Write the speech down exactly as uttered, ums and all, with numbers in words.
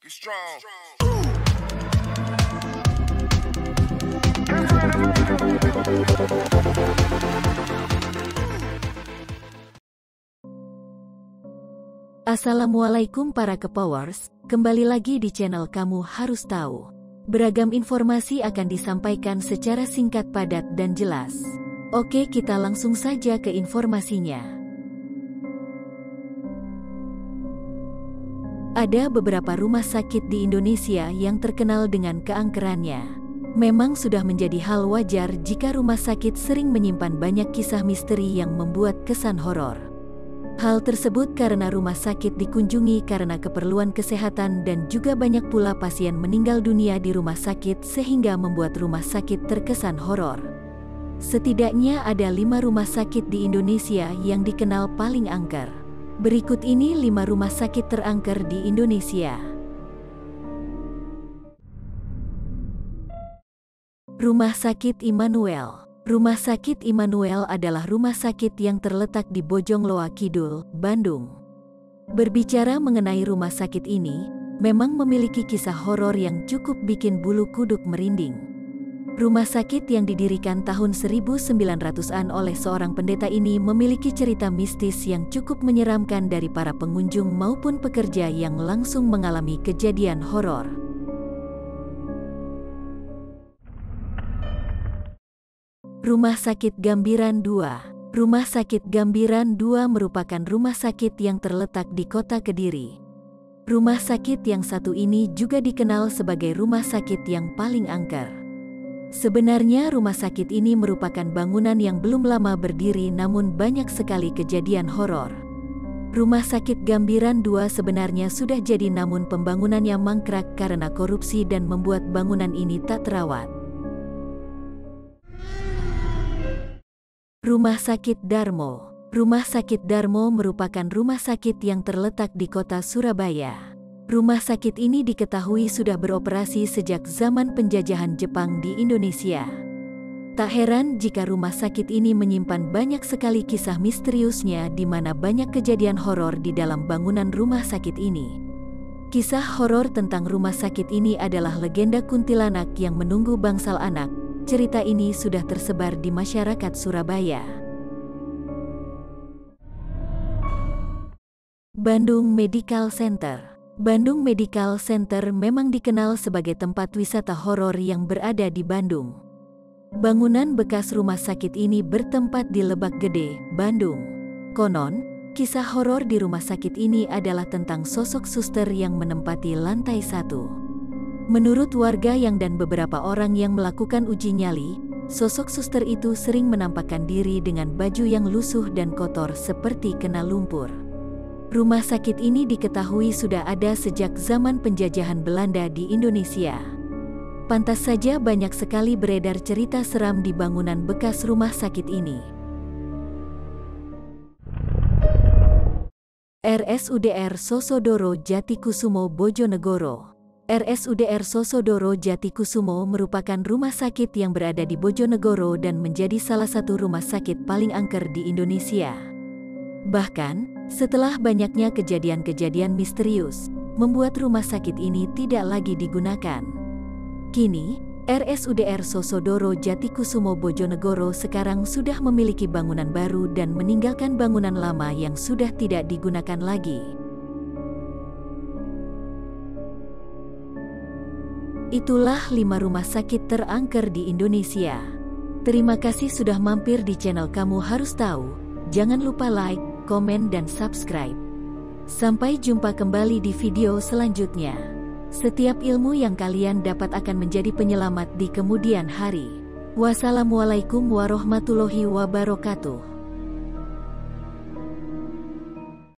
Be strong. Assalamualaikum para Kepowers, kembali lagi di channel Kamu Harus Tahu. Beragam informasi akan disampaikan secara singkat, padat, dan jelas. Oke, kita langsung saja ke informasinya. Ada beberapa rumah sakit di Indonesia yang terkenal dengan keangkerannya. Memang sudah menjadi hal wajar jika rumah sakit sering menyimpan banyak kisah misteri yang membuat kesan horor. Hal tersebut karena rumah sakit dikunjungi karena keperluan kesehatan dan juga banyak pula pasien meninggal dunia di rumah sakit sehingga membuat rumah sakit terkesan horor. Setidaknya ada lima rumah sakit di Indonesia yang dikenal paling angker. Berikut ini lima rumah sakit terangker di Indonesia. Rumah Sakit Immanuel. Rumah Sakit Immanuel adalah rumah sakit yang terletak di Bojongloa Kidul, Bandung. Berbicara mengenai rumah sakit ini, memang memiliki kisah horor yang cukup bikin bulu kuduk merinding. Rumah sakit yang didirikan tahun seribu sembilan ratusan oleh seorang pendeta ini memiliki cerita mistis yang cukup menyeramkan dari para pengunjung maupun pekerja yang langsung mengalami kejadian horor. Rumah Sakit Gambiran dua. Rumah Sakit Gambiran dua merupakan rumah sakit yang terletak di Kota Kediri. Rumah sakit yang satu ini juga dikenal sebagai rumah sakit yang paling angker. Sebenarnya rumah sakit ini merupakan bangunan yang belum lama berdiri namun banyak sekali kejadian horor. Rumah Sakit Gambiran dua sebenarnya sudah jadi namun pembangunannya mangkrak karena korupsi dan membuat bangunan ini tak terawat. Rumah Sakit Darmo. Rumah Sakit Darmo merupakan rumah sakit yang terletak di kota Surabaya. Rumah sakit ini diketahui sudah beroperasi sejak zaman penjajahan Jepang di Indonesia. Tak heran jika rumah sakit ini menyimpan banyak sekali kisah misteriusnya di mana banyak kejadian horor di dalam bangunan rumah sakit ini. Kisah horor tentang rumah sakit ini adalah legenda kuntilanak yang menunggu bangsal anak. Cerita ini sudah tersebar di masyarakat Surabaya. Bandung Medical Center. Bandung Medical Center memang dikenal sebagai tempat wisata horor yang berada di Bandung. Bangunan bekas rumah sakit ini bertempat di Lebak Gede, Bandung. Konon, kisah horor di rumah sakit ini adalah tentang sosok suster yang menempati lantai satu. Menurut warga yang dan beberapa orang yang melakukan uji nyali, sosok suster itu sering menampakkan diri dengan baju yang lusuh dan kotor seperti kena lumpur. Rumah sakit ini diketahui sudah ada sejak zaman penjajahan Belanda di Indonesia. Pantas saja banyak sekali beredar cerita seram di bangunan bekas rumah sakit ini. R S U D R Sosodoro Jatikusumo Bojonegoro. R S U D R Sosodoro Jatikusumo merupakan rumah sakit yang berada di Bojonegoro dan menjadi salah satu rumah sakit paling angker di Indonesia. Bahkan, setelah banyaknya kejadian-kejadian misterius, membuat rumah sakit ini tidak lagi digunakan. Kini, R S U D R Sosodoro Jatikusumo Bojonegoro sekarang sudah memiliki bangunan baru dan meninggalkan bangunan lama yang sudah tidak digunakan lagi. Itulah lima rumah sakit terangker di Indonesia. Terima kasih sudah mampir di channel Kamu Harus Tahu. Jangan lupa like, komen, dan subscribe. Sampai jumpa kembali di video selanjutnya. Setiap ilmu yang kalian dapat akan menjadi penyelamat di kemudian hari. Wassalamualaikum warahmatullahi wabarakatuh.